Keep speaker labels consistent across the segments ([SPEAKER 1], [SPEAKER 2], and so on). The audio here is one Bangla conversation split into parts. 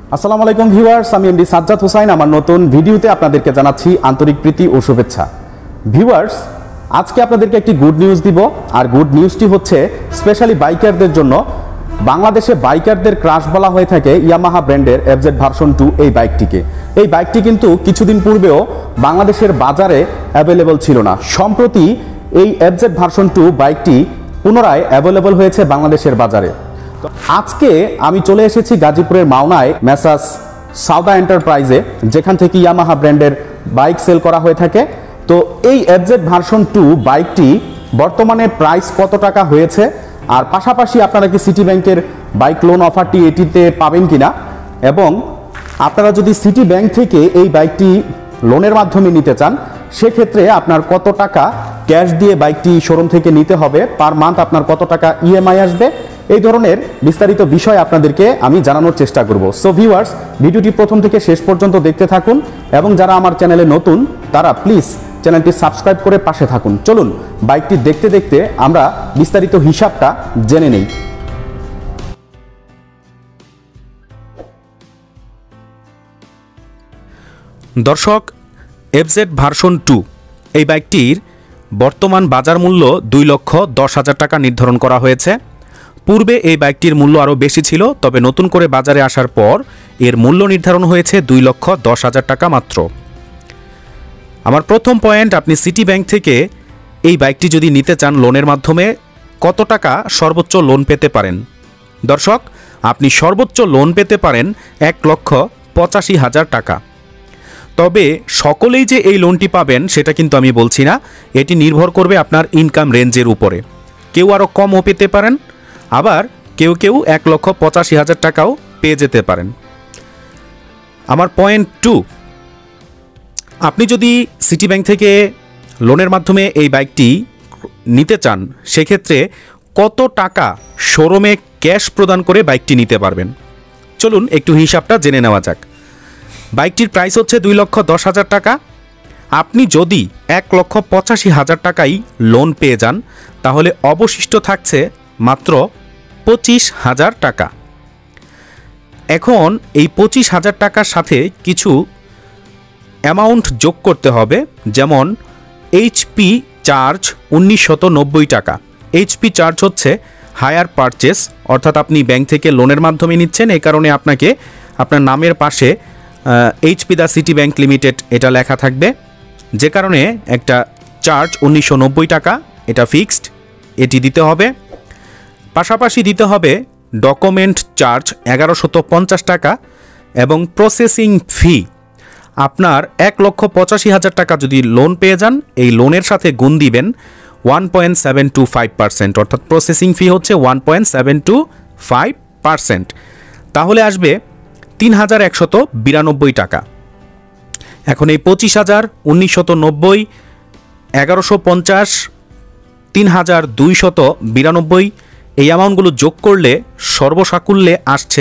[SPEAKER 1] আসসালামু আলাইকুম ভিউয়ার্স, আমি এমডি সাজ্জাদ হোসাইন। আমার নতুন ভিডিওতে আপনাদেরকে জানাচ্ছি আন্তরিক প্রীতি ও শুভেচ্ছা। ভিউয়ার্স, আজকে আপনাদেরকে একটি গুড নিউজ দিব, আর গুড নিউজটি হচ্ছে স্পেশালি বাইকারদের জন্য। বাংলাদেশে বাইকারদের ক্রাশ বলা হয়ে থাকে ইয়ামাহা ব্র্যান্ডের এফজেড ভার্সন 2 এই বাইকটিকে। এই বাইকটি কিন্তু কিছুদিন পূর্বেও বাংলাদেশের বাজারে অ্যাভেলেবল ছিল না। সম্প্রতি এই এফজেড ভার্সন 2 বাইকটি পুনরায় অ্যাভেলেবল হয়েছে বাংলাদেশের বাজারে। আজকে আমি চলে এসেছি গাজীপুরের মাওনায় মেসার্স সাউদা এন্টারপ্রাইজে, যেখান থেকে ইয়ামাহা ব্র্যান্ডের বাইক সেল করা হয়ে থাকে। তো এই এফজেড ভার্সন 2 বাইকটি বর্তমানে প্রাইস কত টাকা হয়েছে, আর পাশাপাশি আপনারা কি সিটি ব্যাংকের বাইক লোন অফারটি এটিতে পাবেন কিনা, এবং আপনারা যদি সিটি ব্যাংক থেকে এই বাইকটি লোনের মাধ্যমে নিতে চান সেক্ষেত্রে আপনার কত টাকা ক্যাশ দিয়ে বাইকটি শোরুম থেকে নিতে হবে, পার মান্থ আপনার কত টাকা ইএমআই আসবে, এই ধরনের বিস্তারিত বিষয় আপনাদেরকে আমি জানানোর চেষ্টা করব। সো ভিউয়ার্স, ভিডিওটি প্রথম থেকে শেষ পর্যন্ত দেখতে থাকুন, এবং যারা আমার চ্যানেলে নতুন তারা প্লিজ চ্যানেলটি সাবস্ক্রাইব করে পাশে থাকুন। চলুন বাইকটি দেখতে দেখতে আমরা বিস্তারিত হিসাবটা জেনে নেই।
[SPEAKER 2] দর্শক, এফজেড ভার্সন 2 এই বাইকটির বর্তমান বাজার মূল্য 2,10,000 টাকা নির্ধারণ করা হয়েছে। পূর্বে এই বাইকটির মূল্য আরও বেশি ছিল, তবে নতুন করে বাজারে আসার পর এর মূল্য নির্ধারণ হয়েছে 2,10,000 টাকা মাত্র। আমার প্রথম পয়েন্ট, আপনি সিটি ব্যাংক থেকে এই বাইকটি যদি নিতে চান লোনের মাধ্যমে কত টাকা সর্বোচ্চ লোন পেতে পারেন। দর্শক, আপনি সর্বোচ্চ লোন পেতে পারেন 1,85,000 টাকা। তবে সকলেই যে এই লোনটি পাবেন সেটা কিন্তু আমি বলছি না, এটি নির্ভর করবে আপনার ইনকাম রেঞ্জের উপরে। কেউ আরও কমও পেতে পারেন, আবার কেউ 1,85,000 টাকাও পেয়ে যেতে পারেন। আমার পয়েন্ট 2, আপনি যদি সিটি ব্যাংক থেকে লোনের মাধ্যমে এই বাইকটি নিতে চান সেক্ষেত্রে কত টাকা শোরুমে ক্যাশ প্রদান করে বাইকটি নিতে পারবেন। চলুন একটু হিসাবটা জেনে নেওয়া যাক। বাইকটির প্রাইস হচ্ছে 2,10,000 টাকা। আপনি যদি 1,85,000 টাকাই লোন পেয়ে যান তাহলে অবশিষ্ট থাকছে মাত্র 25,000 টাকা। এখন এই 25,000 টাকার সাথে কিছু অ্যামাউন্ট যোগ করতে হবে, যেমন এইচপি চার্জ 1,990 টাকা। এইচপি চার্জ হচ্ছে হায়ার পারচেস, অর্থাৎ আপনি ব্যাংক থেকে লোনের মাধ্যমে নিচ্ছেন, এই কারণে আপনাকে আপনার নামের পাশে HP the City Bank Limited এটা লেখা থাকবে, যে কারণে একটা চার্জ 1,990 টাকা, এটা ফিক্সড, এটি দিতে হবে। পাশাপাশি দিতে হবে ডকুমেন্ট চার্জ 1,150 টাকা, এবং প্রসেসিং ফি আপনার 1,85,000 টাকা যদি লোন পেয়ে যান এই লোনের সাথে গুণ দিবেন 1.725%, অর্থাৎ প্রসেসিং ফি হচ্ছে 1.725%, তাহলে আসবে 3,192 টাকা। এখন এই 25,000, 1,990, 1,150, 3,292 এই অ্যামাউন্টগুলো যোগ করলে সর্বসাকুল্যে আসছে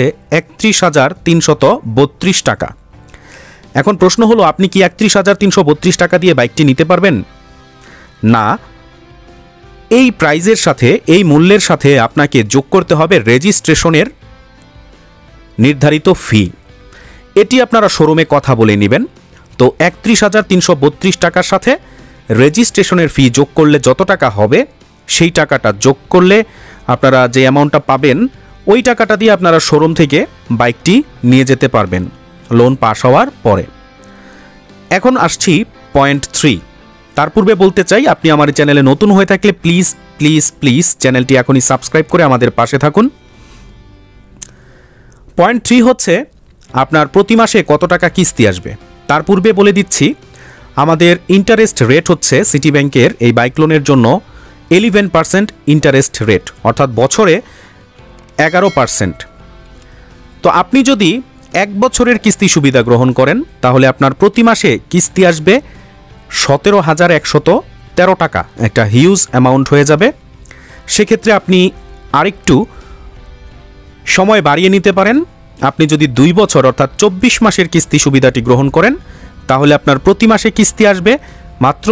[SPEAKER 2] 31,332 টাকা। এখন প্রশ্ন হলো, আপনি কি 31,332 টাকা দিয়ে বাইকটি নিতে পারবেন? না, এই প্রাইজের সাথে, এই মূল্যের সাথে আপনাকে যোগ করতে হবে রেজিস্ট্রেশনের নির্ধারিত ফি। এটি আপনারা শোরুমে কথা বলে নেবেন। তো 31,332 টাকার সাথে রেজিস্ট্রেশনের ফি যোগ করলে যত টাকা হবে সেই টাকাটা যোগ করলে আপনারা যে অ্যামাউন্টটা পাবেন ওই টাকাটা দিয়ে আপনারা শোরুম থেকে বাইকটি নিয়ে যেতে পারবেন লোন পাস হওয়ার পরে। এখন আসছি পয়েন্ট 3। তার পূর্বে বলতে চাই, আপনি আমার চ্যানেলে নতুন হয়ে থাকলে প্লিজ প্লিজ প্লিজ চ্যানেলটি এখনই সাবস্ক্রাইব করে আমাদের পাশে থাকুন। পয়েন্ট 3 হচ্ছে আপনার প্রতি মাসে কত টাকা কিস্তি আসবে। তার পূর্বে বলে দিচ্ছি, আমাদের ইন্টারেস্ট রেট হচ্ছে সিটি ব্যাংকের এই বাইক লোনের জন্য 11% ইন্টারেস্ট রেট, অর্থাৎ বছরে 11%। তো আপনি যদি 1 বছরের কিস্তি সুবিধা গ্রহণ করেন তাহলে আপনার প্রতি মাসে কিস্তি আসবে 17,113 টাকা, একটা হিউজ অ্যামাউন্ট হয়ে যাবে। সেক্ষেত্রে আপনি আরেকটু সময় বাড়িয়ে নিতে পারেন। আপনি যদি 2 বছর অর্থাৎ 24 মাসের কিস্তি সুবিধাটি গ্রহণ করেন তাহলে আপনার প্রতি মাসে কিস্তি আসবে মাত্র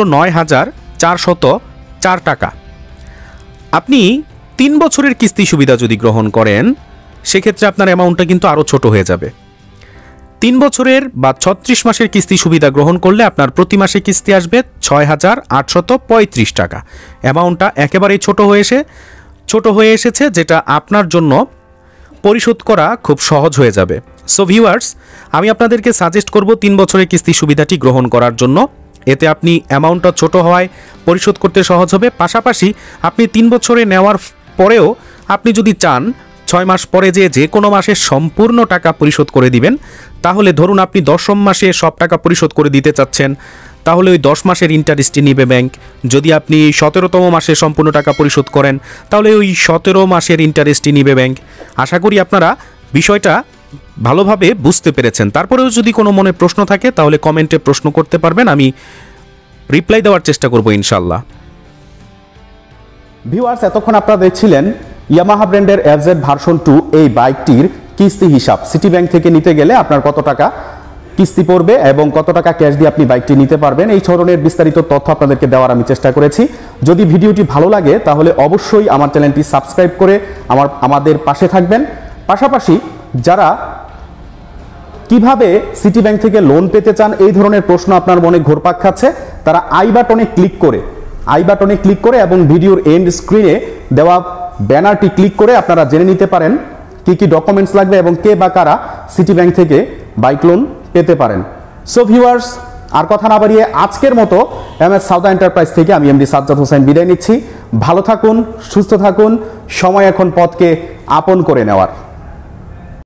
[SPEAKER 2] 9,404 টাকা। আপনি 3 বছরের কিস্তি সুবিধা যদি গ্রহণ করেন সেক্ষেত্রে আপনার অ্যামাউন্টটা কিন্তু আরও ছোট হয়ে যাবে। 3 বছরের বা 36 মাসের কিস্তি সুবিধা গ্রহণ করলে আপনার প্রতি মাসে কিস্তি আসবে 6,835 টাকা। অ্যামাউন্টটা একেবারেই ছোট হয়ে এসেছে, যেটা আপনার জন্য পরিশোধ করা খুব সহজ হয়ে যাবে। সো ভিউয়ার্স, আমি আপনাদেরকে সাজেস্ট করব 3 বছরের কিস্তি সুবিধাটি গ্রহণ করার জন্য। এতে আপনি অ্যামাউন্টটা ছোট হওয়ায় পরিশোধ করতে সহজ হবে। পাশাপাশি আপনি 3 বছরে নেওয়ার পরেও আপনি যদি চান 6 মাস পরে যে কোনো মাসে সম্পূর্ণ টাকা পরিশোধ করে দিবেন, তাহলে ধরুন আপনি 10ম মাসে সব টাকা পরিশোধ করে দিতে চাচ্ছেন, তাহলে ওই 10 মাসের ইন্টারেস্টই নেবে ব্যাংক। যদি আপনি 17তম মাসে সম্পূর্ণ টাকা পরিশোধ করেন, তাহলে ওই 17 মাসের ইন্টারেস্টই নেবে ব্যাংক। আশা করি আপনারা বিষয়টা ভালোভাবে বুঝতে পেরেছেন। তারপরেও যদি কোনো মনে প্রশ্ন থাকে তাহলে কমেন্টে প্রশ্ন করতে পারবেন, আমি রিপ্লাই দেওয়ার চেষ্টা করব ইনশাল্লাহ।
[SPEAKER 1] ভিউয়ার্স, এতক্ষণ আপনারা দেখছিলেন ইয়ামাহা ব্র্যান্ডের এফজেড ভার্সন 2 এই বাইকটির কিস্তি হিসাব। সিটি ব্যাংক থেকে নিতে গেলে আপনার কত টাকা কিস্তি পড়বে এবং কত টাকা ক্যাশ দিয়ে আপনি বাইকটি নিতে পারবেন, এই ধরনের বিস্তারিত তথ্য আপনাদেরকে দেওয়ার আমি চেষ্টা করেছি। যদি ভিডিওটি ভালো লাগে তাহলে অবশ্যই আমার চ্যানেলটি সাবস্ক্রাইব করে আমাদের পাশে থাকবেন। পাশাপাশি যারা কিভাবে সিটি ব্যাংক থেকে লোন পেতে চান এই ধরনের প্রশ্ন আপনার মনে ঘুরপাক খাচ্ছে, তারা আই বাটনে ক্লিক করে এবং ভিডিওর এন্ড স্ক্রিনে দেওয়া ব্যানারটি ক্লিক করে আপনারা জেনে নিতে পারেন কি কি ডকুমেন্টস লাগবে এবং কে বা কারা সিটি ব্যাংক থেকে বাইক লোন পেতে পারেন। সো ভিউয়ার্স, আর কথা না বাড়িয়ে আজকের মতো এমএস সাউদা এন্টারপ্রাইজ থেকে আমি এমডি সাজ্জাদ হোসেন বিদায় নিচ্ছি। ভালো থাকুন, সুস্থ থাকুন, সময় এখন পথকে আপন করে নেওয়ার।